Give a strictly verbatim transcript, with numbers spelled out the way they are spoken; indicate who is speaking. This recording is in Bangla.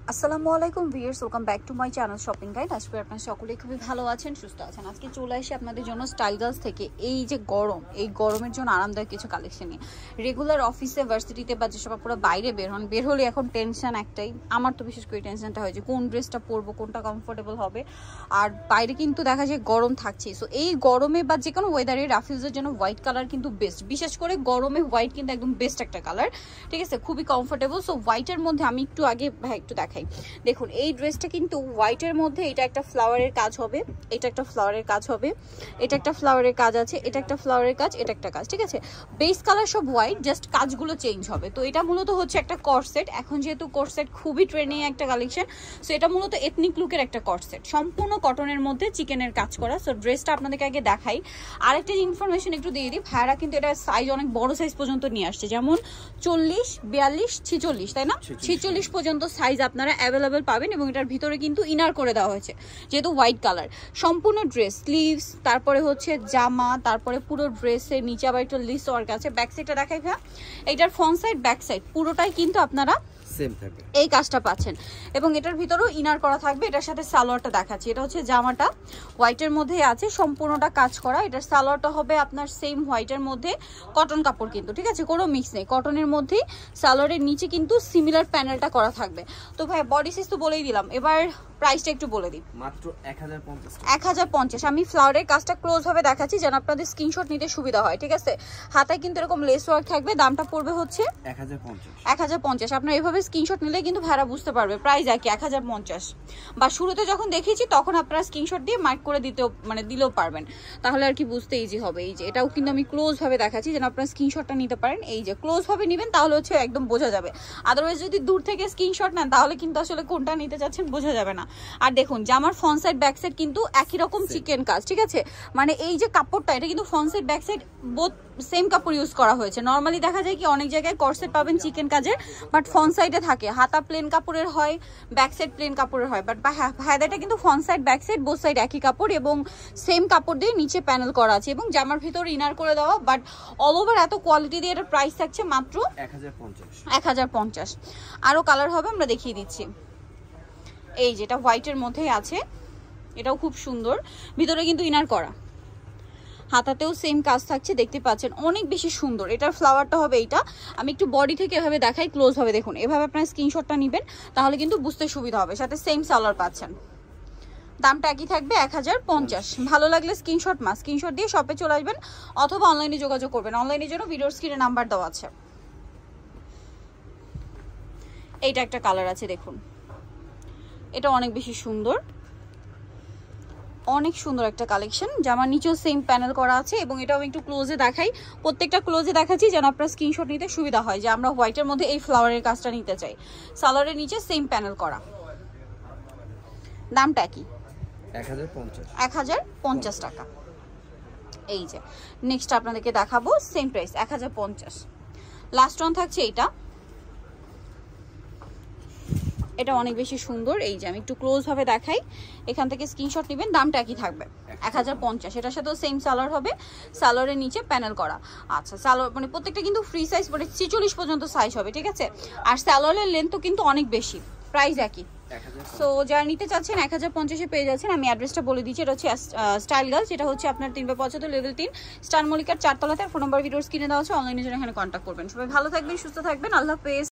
Speaker 1: আসসালামু আলাইকুম viewers, welcome back to my channel shopping guide. আজকে আপনারা সকলেই খুবই ভালো আছেন, সুস্থ আছেন। আজকে চলে আসি আপনাদের জন্য স্টাইল গার্লস থেকে এই যে গরম, এই গরমের জন্য আরামদায়ক কিছু কালেকশন নিয়ে। রেগুলার অফিসে, ভার্সিটিতে বা যেসব আপনারা বাইরে বের হন, বের হলে এখন টেনশন একটাই, আমার তো বিশেষ করে টেনশনটা হয় যে কোন ড্রেসটা পরবো, কোনটা কমফোর্টেবল হবে। আর বাইরে কিন্তু দেখা যায় গরম থাকছেই। সো এই গরমে বা যে কোনো ওয়েদারে রাফিউজের জন্য হোয়াইট কালার কিন্তু বেস্ট। বিশেষ করে গরমে হোয়াইট কিন্তু একদম বেস্ট একটা কালার, ঠিক আছে, খুবই কমফোর্টেবল। সো হোয়াইটের মধ্যে আমি একটু আগে ভাই একটু দেখাই। দেখুন এই ড্রেসটা কিন্তু হোয়াইটের মধ্যে, এটা একটা ফ্লাওয়ারের কাজ হবে, এটা একটা ফ্লাওয়ারের কাজ হবে, এটা একটা ফ্লাওয়ারের কাজ আছে, এটা একটা ফ্লাওয়ারের কাজ, এটা একটা কাজ, ঠিক আছে। বেস কালার সব হোয়াইট, জাস্ট কাজগুলো চেঞ্জ হবে। তো এটা মূলত হচ্ছে একটা কর্সেট। এখন যেহেতু কর্সেট খুবই ট্রেন্ডিং একটা কালেকশন, সো এটা মূলত এথনিক লুকের একটা কর্সেট, সম্পূর্ণ কটনের মধ্যে চিকেনের কাজ করা। সো ড্রেসটা আপনাদেরকে আগে দেখাই। আরেকটা ইনফরমেশন একটু দিয়ে দিই, ভাইরা কিন্তু এটা সাইজ অনেক বড় সাইজ পর্যন্ত নিয়ে আসছে, যেমন চল্লিশ, বিয়াল্লিশ, ছিচল্লিশ, তাই না, ছিচল্লিশ পর্যন্ত সাইজ আপনারা অ্যাভেলেবেল পাবেন। এবং এটার ভিতরে কিন্তু ইনার করে দেওয়া হয়েছে, যেহেতু হোয়াইট কালার। সম্পূর্ণ ড্রেস, স্লিভস, তারপরে হচ্ছে জামা, তারপরে পুরো ড্রেসের নিচে আবার একটা লিস ওয়ার্ক আছে। ব্যাক সাইডটা দেখাই ভাই, এটার ফ্রন্ট সাইড, ব্যাক সাইড পুরোটাই কিন্তু আপনারা
Speaker 2: সেম থাকবে,
Speaker 1: এই কাজটা পাচ্ছেন। এবং এটার ভিতরেও ইনার করা থাকবে। এটার সাথে সালোয়ারটা দেখাচ্ছি, এটা হচ্ছে জামাটা হোয়াইটের মধ্যে আছে, সম্পূর্ণটা কাজ করা। এটার সালোয়ারটা হবে আপনার সেম হোয়াইটের মধ্যে, কটন কাপড় কিন্তু, ঠিক আছে, কোনো মিক্স নেই, কটনের মধ্যেই। সালোয়ারের নিচে কিন্তু সিমিলার প্যানেলটা করা থাকবে। তো ভাই বডি সাইজ তো বলেই দিলাম, এবার প্রাইসটা একটু বলে দিই।
Speaker 2: মাত্র এক হাজার পঞ্চাশ।
Speaker 1: এক হাজার পঞ্চাশ। আমি ফ্লাওয়ারের কাজটা ক্লোজ ভাবে দেখাচ্ছি যেন আপনাদের স্ক্রিনশট নিতে সুবিধা হয়, ঠিক আছে। হাতায় কিন্তু এরকম লেস ওয়ার্ক থাকবে। দামটা পড়বে হচ্ছে
Speaker 2: এক হাজার পঞ্চাশ।
Speaker 1: এক হাজার পঞ্চাশ। আপনার এভাবে স্ক্রিনশট নিলে কিন্তু ভাড়া বুঝতে পারবে প্রাইস আর কি এক হাজার পঞ্চাশ। বা শুরুতে যখন দেখিয়েছি তখন আপনারা স্ক্রিনশট দিয়ে মার্ক করে দিতেও মানে দিলেও পারবেন, তাহলে আর কি বুঝতে ইজি হবে। এই যে এটাও কিন্তু আমি ক্লোজ ভাবে দেখাচ্ছি যেন আপনারা স্ক্রিনশটটা নিতে পারেন। এই যে ক্লোজ ভাবে নেবেন তাহলে হচ্ছে একদম বোঝা যাবে। আদারওয়াইজ যদি দূর থেকে স্ক্রিনশট নেন তাহলে কিন্তু আসলে কোনটা নিতে চাচ্ছেন বোঝা যাবে না। আর দেখুন জামার ফ্রন্ট সাইড ব্যাক সাইড কিন্তু একই রকম চিকেন কাজ, ঠিক আছে। মানে এই যে কাপড়টা, এটা কিন্তু front side back side both same কাপড় ইউজ করা হয়েছে। নর্মালি দেখা যায় কি অনেক জায়গায় কর্সেট পাবেন চিকেন কাজের, বাট ফ্রন্ট সাইডে থাকে, হাতা প্লেন কাপড়ের হয়, ব্যাক সাইড প্লেন কাপড়ের হয়। বাট হায়দাটা কিন্তু front side back side both side একই কাপড় এবং সেম কাপড় দিয়ে নিচে প্যানেল করা আছে এবং জামার ভিতরে ইনার করে দেওয়া। বাট অল ওভার এত কোয়ালিটি দিয়ে এটার প্রাইস থাকছে মাত্র
Speaker 2: এক হাজার পঞ্চাশ।
Speaker 1: এক হাজার পঞ্চাশ। আরও কালার হবে, আমরা দেখিয়ে দিচ্ছি। এই যেটা হোয়াইটের মধ্যেই আছে, এটাও খুব সুন্দর, ভিতরে কিন্তু ইনার করা, হাতাতেও সেম কাজ থাকছে, দেখতে পাচ্ছেন অনেক বেশি সুন্দর। এটার ফ্লাওয়ারটা হবে এইটা, আমি একটু বডি থেকে এভাবে দেখাই ক্লোজ হবে। দেখুন এভাবে আপনার স্ক্রিনশটটা নেবেন তাহলে কিন্তু বুঝতে সুবিধা হবে। সাথে সেম সালোয়ার পাচ্ছেন, দামটা একই থাকবে এক হাজার পঞ্চাশ। ভালো লাগলে স্ক্রিনশট মা স্ক্রিনশট দিয়ে শপে চলে আসবেন অথবা অনলাইনে যোগাযোগ করবেন। অনলাইনের জন্য ভিডিওর স্ক্রিনে নাম্বার দেওয়া আছে। এইটা একটা কালার আছে, দেখুন এটা অনেক বেশি সুন্দর, অনেক সুন্দর একটা কালেকশন। জামার নিচেও সেম প্যানেল করা আছে এবং এটাও আমি একটু ক্লোজে দেখাই, প্রত্যেকটা ক্লোজে দেখাচ্ছি যেন আপনার স্ক্রিনশট নিতে সুবিধা হয় যে আমরা হোয়াইটের মধ্যে এই ফ্লাওয়ারের কাজটা নিতে চাই। সালোয়ারের নিচে সেম প্যানেল করা, দামটা কি
Speaker 2: এক হাজার পঞ্চাশ।
Speaker 1: এক হাজার পঞ্চাশ টাকা। এই যে নেক্সট আপনাদেরকে দেখাবো সেম প্রাইস এক হাজার পঞ্চাশ। লাস্ট ওয়ান থাকছে এইটা, এটা অনেক বেশি সুন্দর। এই যে আমি একটু ক্লোজ ভাবে দেখাই, এখান থেকে স্ক্রিনশট নেবেন, দামটা একই থাকবে এক হাজার পঞ্চাশ। এটার সাথেও সেম সালোয়ার হবে, সালোয়ারের নিচে প্যানেল করা। আচ্ছা সালোয়ার মানে প্রত্যেকটা কিন্তু ফ্রি সাইজ, মানে ছেচল্লিশ পর্যন্ত সাইজ হবে, ঠিক আছে। আর সালোয়ারের লেন্থও কিন্তু অনেক বেশি, প্রাইস একই। সো যারা নিতে চাচ্ছেন এক হাজার পঞ্চাশে পেয়ে যাচ্ছেন। আমি অ্যাড্রেসটা বলে দিচ্ছি, এটা হচ্ছে স্টাইল গার্লস, যেটা হচ্ছে আপনার তিন বা পঁচাত্তর লেভেল তিন স্টার মল্লিকার চারতলাতে। ফোন নাম্বার ভিডিওস কিনে দেওয়া আছে, অনলাইনের জন্য এখানে কন্ট্যাক্ট করবেন। সবাই ভালো থাকবেন, সুস্থ থাকবেন, আল্লাহ হাফেজ।